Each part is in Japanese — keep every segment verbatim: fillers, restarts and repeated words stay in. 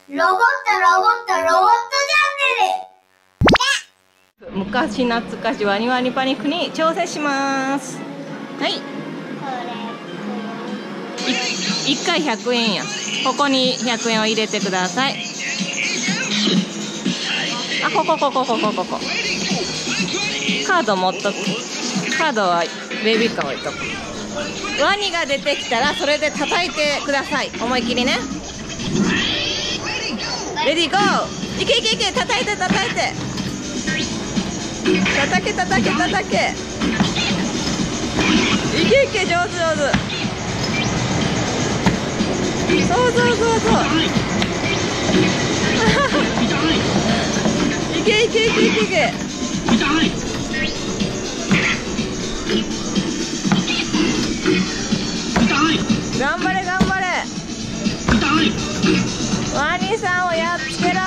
ロボットロボットロボットチャンネル。 昔懐かしワニワニパニックに挑戦します。はい。いっかいひゃくえんや。ここにひゃくえんを入れてください。あ、ここここここここ。カード持っとく。カードはベビーカー置いとく。ワニが出てきたらそれで叩いてください。思い切りね。レディーゴー。いけいけいけ、叩いて叩いて。叩け叩け叩け。いけいけ、上手上手。そうそうそうそう。いけいけいけいけいけ。頑張れ頑張れ。ワニさんをやっつけろ。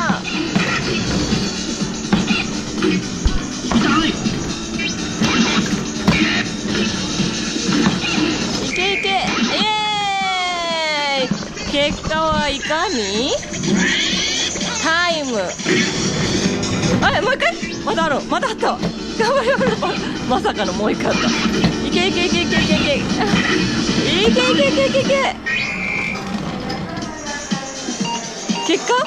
いけいけ、イエーイ。結果はいかに？タイム。あ、もう一回。まだある、まだあった。頑張れ頑張れ。まさかのもう一回あった。いけいけいけいけいけいけいけいけいけいけいけいけ。結果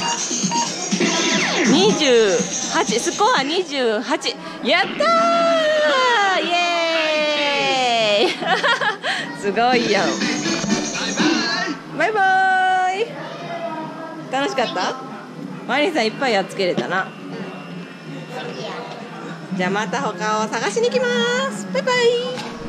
にじゅうはち、スコアにじゅうはち。やったー、イエーイすごいやん。バイバイ。楽しかった？マリンさんいっぱいやっつけれたな。じゃあまた他を探しに行きます。バイバイ。